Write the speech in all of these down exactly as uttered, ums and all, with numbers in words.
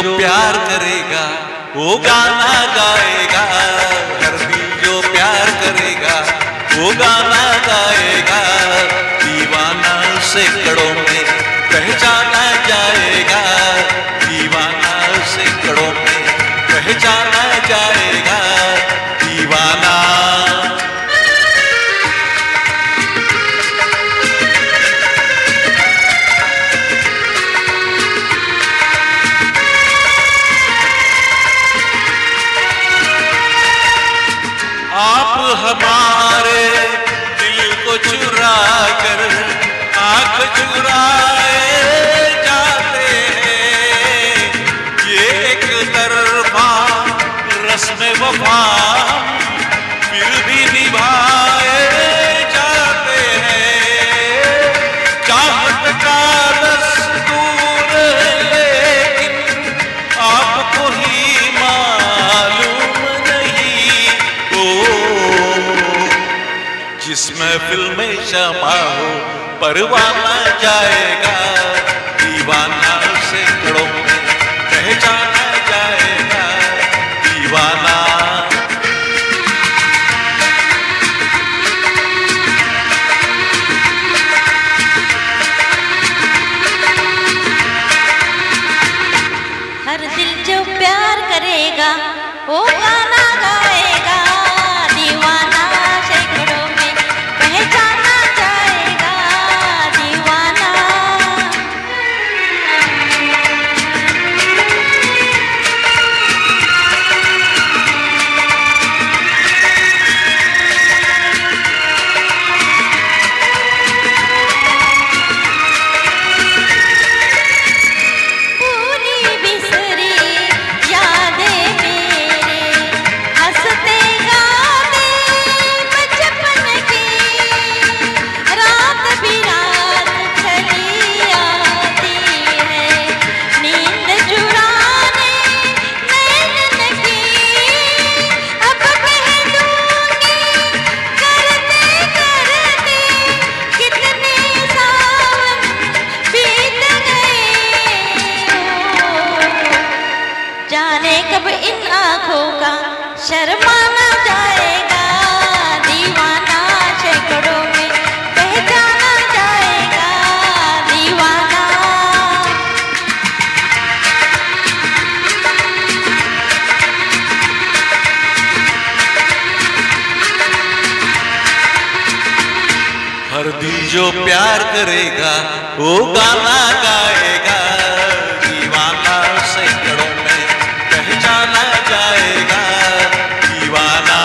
प्यार करेगा वो गाना गाएगा, हर दिल जो प्यार करेगा वो गाना गाएगा। दीवाना सैकड़ों में पहचाना जाएगा, दीवाना सैकड़ों में पहचाना जाएगा। दीवाना आप हमारे दिल को चुरा कर आँख चुराए जाते हैं। ये एक तरफा रस्म वफा फिर भी निभाए जाते हैं। चाहत का दस्तूर है लेकिन आपको ही मालूम नहीं। ओ जिस महफिल में शमा हो परवाना जाएगा, दीवाना सैकड़ों में पहचाना जाएगा। दीवाना हर दिल जो प्यार करेगा वो गाना गाएगा, दीवाना सैकड़ों में पहचाना जाएगा। दीवाना पूरी बिसरी यादें मेरे हंसते गाते बचपन की, रात भी रात चली आती है नींद चुराने नैन की। अब कह दूंगी करते करते कितने सावन बीत गए। जाने कब इन आँखों का शर्माना जाएगा, दीवाना सैकड़ों में पहचाना जाएगा। दीवाना हर दिल जो प्यार करेगा वो गाना गाएगा, दीवाना सैकड़ों में पहचाना जाएगा। दीवाना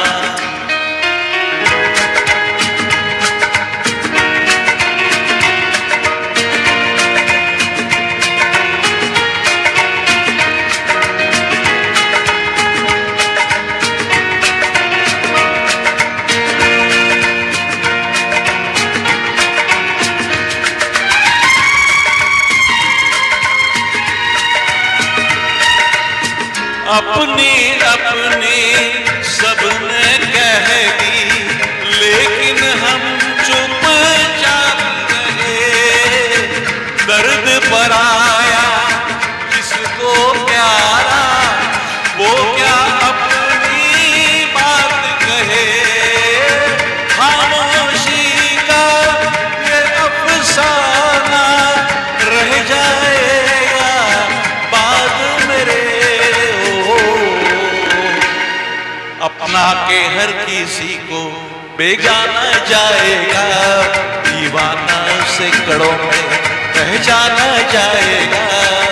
अपनी अपनी सबने कह दी लेकिन हम चुपचाप रहे। दर्द पर आया जिसको प्यारा वो क्या अपनी बात कहे। खामोशी का ये अफसाना रह जाएगा बाद मेरे। अपना के हर किसी को बेगाना जाएगा, दीवाना सैकड़ों में पहचाना जाएगा।